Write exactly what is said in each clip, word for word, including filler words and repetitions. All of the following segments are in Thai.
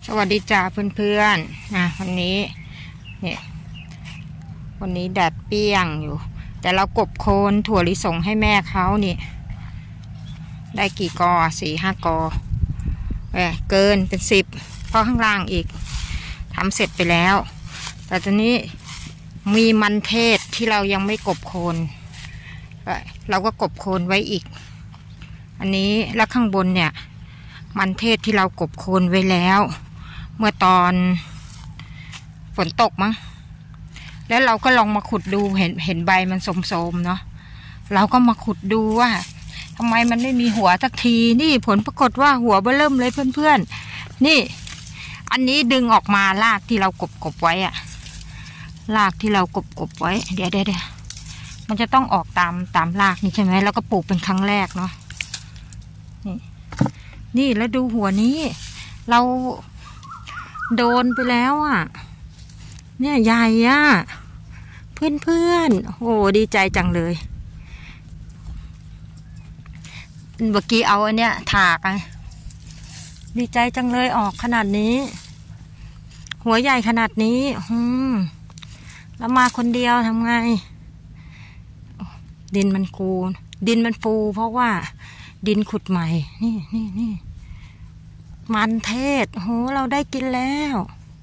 สวัสดีจ้าเพื่อนๆนะวันนี้เนี่ยวันนี้แดดเปรี้ยงอยู่แต่เรากบโคนถั่วลิสงให้แม่เขานี่ได้กี่กอสี่ห้ากอเออเกินเป็นสิบเพราะข้างล่างอีกทำเสร็จไปแล้วแต่ตอนนี้มีมันเทศที่เรายังไม่กบโคนเราก็กบโคนไว้อีกอันนี้แล้วข้างบนเนี่ยมันเทศที่เรากบโคนไว้แล้วเมื่อตอนฝนตกมั้งแล้วเราก็ลองมาขุดดูเห็นเห็นใบมันโสมๆเนาะเราก็มาขุดดูว่าทำไมมันไม่มีหัวสักทีนี่ผลปรากฏว่าหัวเบ้อเริ่มเลยเพื่อนๆนี่อันนี้ดึงออกมารากที่เรากบกบไว้อะรากที่เรากบกบไว้เดี๋ยวเดี๋ยวเดี๋ยวมันจะต้องออกตามตามรากนี่ใช่ไหมแล้วก็ปลูกเป็นครั้งแรกเนาะนี่นี่แล้วดูหัวนี้เราโดนไปแล้วอ่ะเนี่ยใหญ่อ่ะเพื่อนเพื่อนโอ้ดีใจจังเลยเมื่อกี้เอาอันเนี้ยถากอ่ะดีใจจังเลยออกขนาดนี้หัวใหญ่ขนาดนี้อืมแล้วมาคนเดียวทำไงดินมันกูดินมันฟูเพราะว่าดินขุดใหม่นี่นี่นี่มันเทศโหเราได้กินแล้ว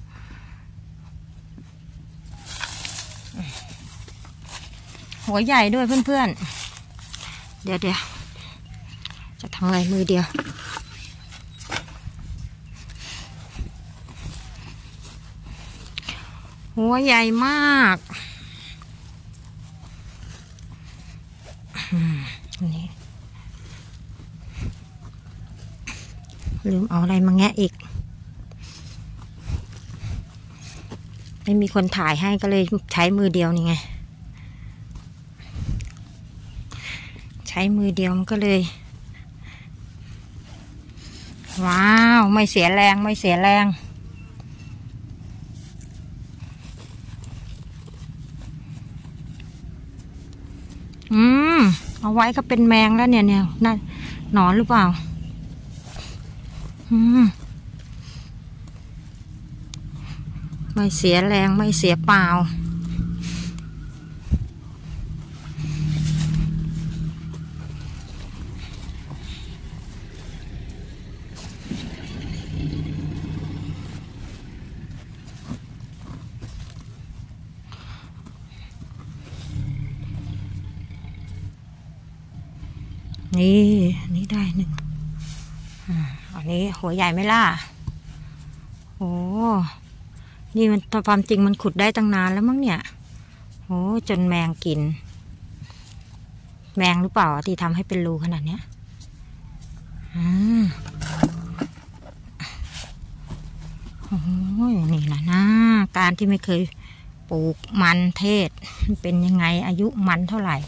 หัวใหญ่ด้วยเพื่อนๆเดี๋ยวเดี๋ยวจะทำไงมือเดียวหัวใหญ่มากนี่ลืมเอาอะไรมาแงะอีกไม่มีคนถ่ายให้ก็เลยใช้มือเดียวนี่ไงใช้มือเดียวมันก็เลยว้าวไม่เสียแรงไม่เสียแรงอืมเอาไว้ก็เป็นแมงแล้วเนี่ยเนี่ยนั่นหนอนหรือเปล่าอืมไม่เสียแรงไม่เสียเปล่านี่นี่ได้หนึ่งอันนี้หัวใหญ่ไหมล่ะโอ้นี่มันความจริงมันขุดได้ตั้งนานแล้วมั้งเนี่ยโอ้จนแมงกินแมงหรือเปล่าที่ทำให้เป็นรูขนาดเนี้ยอ่าโอ้ยนี่แหละนะการที่ไม่เคยปลูกมันเทศเป็นยังไงอายุมันเท่าไหร่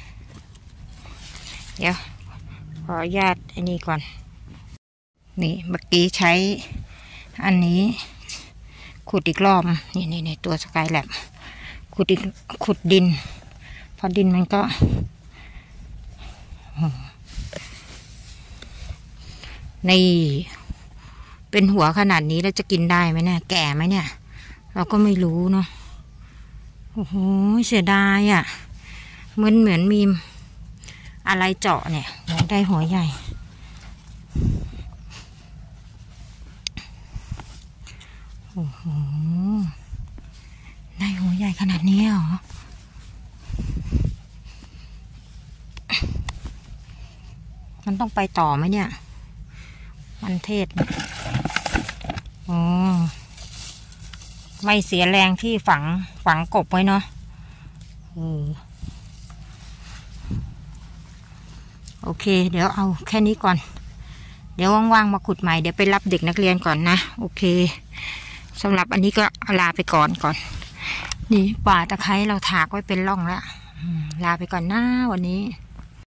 เดี๋ยวขออนุญาตอันนี้ก่อนนี่เมื่อกี้ใช้อันนี้ขุดอีกรอบนี่นี่ในตัวสกายแลบขุดอีกขุดดินพอดินมันก็นี่เป็นหัวขนาดนี้แล้วจะกินได้ไหมเนี่ยแก่ไหมเนี่ยเราก็ไม่รู้เนาะโอ้โหเสียดายอ่ะเหมือนเหมือนมีอะไรเจาะเนี่ยได้หัวใหญ่โอ้โหได้หัวใหญ่ขนาดนี้เหรอมันต้องไปต่อไหมเนี่ยมันเทศอ๋อไม่เสียแรงที่ฝังฝังกบไว้เนาะอือโอเคเดี๋ยวเอาแค่นี้ก่อนเดี๋ยวว่างๆมาขุดใหม่เดี๋ยวไปรับเด็กนักเรียนก่อนนะโอเคสำหรับอันนี้ก็ลาไปก่อนก่อนนี่ป่าตะไคร้เราถากไว้เป็นร่องแล้วลาไปก่อนนะวันนี้